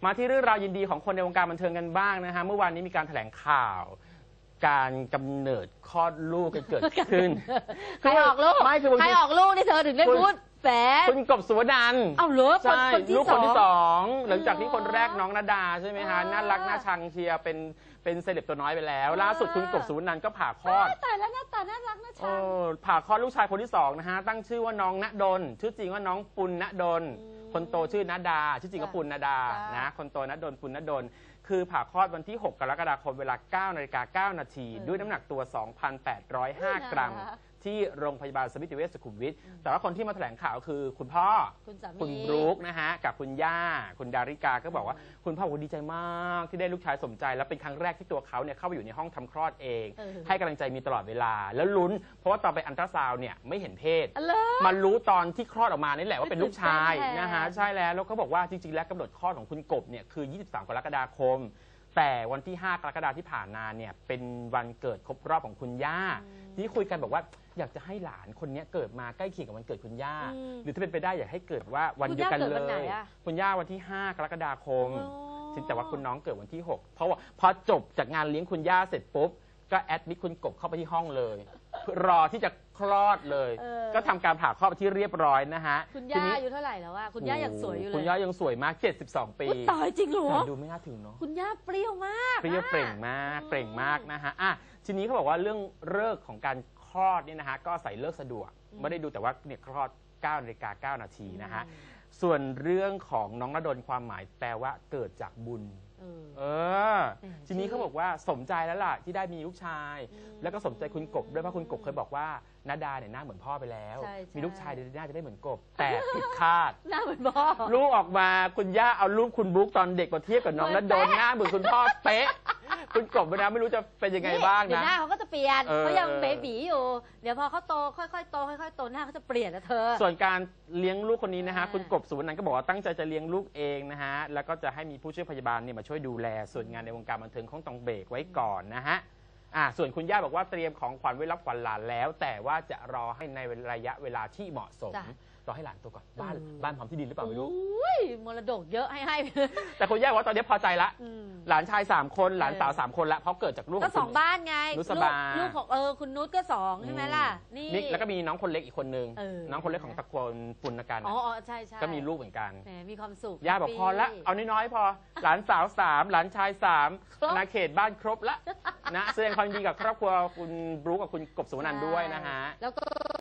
มาที่เรื่องราวยินดีของคนในวงการบันเทิงกันบ้างนะฮะเมื่อวานนี้มีการแถลงข่าว การกำเนิดคลอดลูกกันเกิดขึ้นใครออกลูกไม่คือใครออกลูกนี่เธอถึงได้พูดแฝดคุณกบสุวรรณเอาลูกใช่ลูกคนที่สองหลังจากที่คนแรกน้องณดาใช่ไหมฮะน่ารักน่าชังเชียร์เป็นเซเลบตัวน้อยไปแล้วล่าสุดคุณกบสุวรรณก็ผ่าคลอดตายแล้วหน้าตาน่ารักน่าชังผ่าคลอดลูกชายคนที่สองนะฮะตั้งชื่อว่าน้องณดลชื่อจริงว่าน้องปุณณดลคนโตชื่อณดาชื่อจริงก็ปุณณดานะคนโตณดลปุณณดลคือผ่าคลอดวันที่6 กรกฎาคมเวลา 9:09 น.ด้วยน้ำหนักตัว 2,805 กรัมที่โรงพยาบาลสมิติเวชสุขุมวิทแต่ว่าคนที่มาแถลงข่าวคือคุณพ่อคุณบรู๊คนะฮะกับคุณย่าคุณดาริกาก็บอกว่าคุณพ่อดีใจมากที่ได้ลูกชายสมใจและเป็นครั้งแรกที่ตัวเขาเนี่ยเข้าไปอยู่ในห้องทำคลอดเองให้กำลังใจมีตลอดเวลาแล้วลุ้นเพราะว่าตอนไปอัลตราซาวน์เนี่ยไม่เห็นเพศมารู้ตอนที่คลอดออกมานี่แหละว่าเป็นลูกชายนะฮะใช่แล้วก็บอกว่าจริงๆแล้วกำหนดคลอดของคุณกบเนี่ยคือ23 กรกฎาคมแต่วันที่5 กรกฎาคมที่ผ่านมาเนี่ยเป็นวันเกิดครบรอบของคุณย่าที่คุยกันบอกว่าอยากจะให้หลานคนนี้เกิดมาใกล้เคียงกับวันเกิดคุณย่าหรือถ้าเป็นไปได้อยากให้เกิดว่าวันเดียวกันเลยคุณย่าวันที่5 กรกฎาคมแต่ว่าคุณน้องเกิดวันที่6เพราะว่าพอจบจากงานเลี้ยงคุณย่าเสร็จปุ๊บก็แอดมิทคุณกบเข้าไปที่ห้องเลยรอที่จะคลอดเลยก็ทำการผ่าคลอดไปที่เรียบร้อยนะฮะคุณย่าอายุเท่าไหร่แล้วว่าคุณย่ายังสวยอยู่เลยคุณย่ายังสวยมาก72 ปีตายจริงเหรอดูไม่น่าถึงเนาะคุณย่าเปรี้ยวมากเปรี้ยวเปล่งมากเปล่งมากนะฮะทีนี้เขาบอกว่าเรื่องฤกษ์ของการคลอดเนี่ยนะฮะก็ใส่เลิกสะดวกไม่ได้ดูแต่ว่าเนี่ยคลอด 9:09 น.นะฮะส่วนเรื่องของน้องณดลความหมายแปลว่าเกิดจากบุญทีนี้เขาบอกว่าสมใจแล้วล่ะที่ได้มีลูกชายแล้วก็สมใจคุณกบด้วยเพราะคุณกบเคยบอกว่าณดาเนี่ยหน้าเหมือนพ่อไปแล้วมีลูกชายเดี๋ยวน่าจะได้เหมือนกบแต่ผิดคาดหน้าเหมือนพ่อลูกออกมาคุณย่าเอารูปคุณบุ๊กตอนเด็กมาเทียบกับน้องณดลหน้าเหมือนคุณพ่อเป๊ะคุณกบนะไม่รู้จะเป็นยังไงบ้างนะเดี๋ยวหน้าเขาก็จะเปลี่ยนเขายังเบบีอยู่เดี๋ยวพอเขาโตค่อยๆโตค่อยๆโตหน้าเขาจะเปลี่ยนนะเธอส่วนการเลี้ยงลูกคนนี้นะฮะคุณกบสุวรรณก็บอกว่าตั้งใจจะเลี้ยงลูกเองนะฮะแล้วก็จะให้มีผู้ช่วยพยาบาลเนี่ยมาช่วยดูแลส่วนงานในวงการบันเทิงต้องเบรกไว้ก่อนนะฮะส่วนคุณย่าบอกว่าเตรียมของขวัญไว้รับขวัญหลานแล้วแต่ว่าจะรอให้ในระยะเวลาที่เหมาะสมรอให้หลานโตก่อนบ้านพร้อมที่ดินหรือเปล่าไม่รู้มรดกเยอะให้แต่คุณย่าว่าตอนนี้พอใจละหลานชาย3 คนหลานสาว3 คนละเพราะเกิดจากลูกก็2 บ้านไงลูกของคุณนุชก็2ใช่ไหมล่ะนี่แล้วก็มีน้องคนเล็กอีกคนนึงน้องคนเล็กของตระกูลปุณกันใช่ก็มีลูกเหมือนกันมีความสุขย่าบอกพอละเอาน้อยๆพอหลานสาว3หลานชาย3อาณาเขตบ้านครบละนะแสดงความยินดีกับครอบครัวคุณบรู๊คกับคุณกบสุวรรณด้วยนะฮะแล้วก็